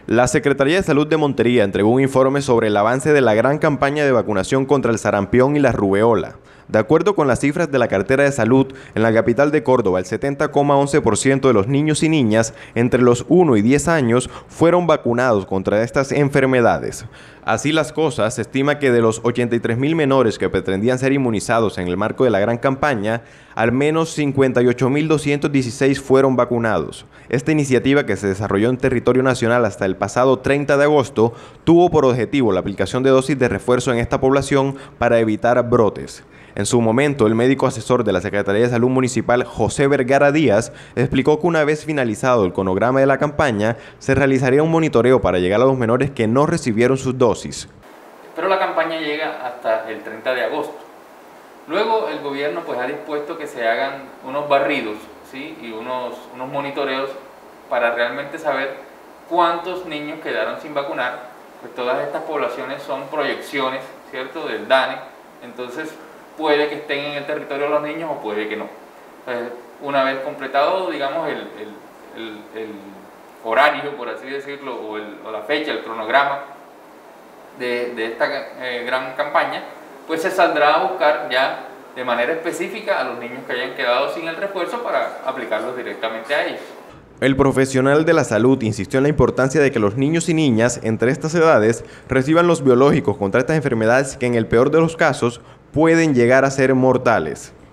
La Secretaría de Salud de Montería entregó un informe sobre el avance de la gran campaña de vacunación contra el sarampión y la rubeola. De acuerdo con las cifras de la cartera de salud, en la capital de Córdoba, el 70,11% de los niños y niñas entre los 1 y 10 años fueron vacunados contra estas enfermedades. Así las cosas, se estima que de los 83.000 menores que pretendían ser inmunizados en el marco de la gran campaña, al menos 58.216 fueron vacunados. Esta iniciativa, que se desarrolló en territorio nacional hasta el pasado 30 de agosto, tuvo por objetivo la aplicación de dosis de refuerzo en esta población para evitar brotes. En su momento, el médico asesor de la Secretaría de Salud Municipal, José Vergara Díaz, explicó que una vez finalizado el cronograma de la campaña, se realizaría un monitoreo para llegar a los menores que no recibieron sus dosis. Pero la campaña llega hasta el 30 de agosto. Luego el gobierno ha dispuesto que se hagan unos barridos, ¿sí? Y unos monitoreos para realmente saber cuántos niños quedaron sin vacunar. Pues todas estas poblaciones son proyecciones, ¿cierto?, del DANE. Entonces puede que estén en el territorio los niños o puede que no. Entonces, una vez completado, digamos, el horario, por así decirlo, o la fecha, el cronograma de esta gran campaña, pues se saldrá a buscar ya de manera específica a los niños que hayan quedado sin el refuerzo para aplicarlos directamente a ellos. El profesional de la salud insistió en la importancia de que los niños y niñas entre estas edades reciban los biológicos contra estas enfermedades que en el peor de los casos pueden llegar a ser mortales.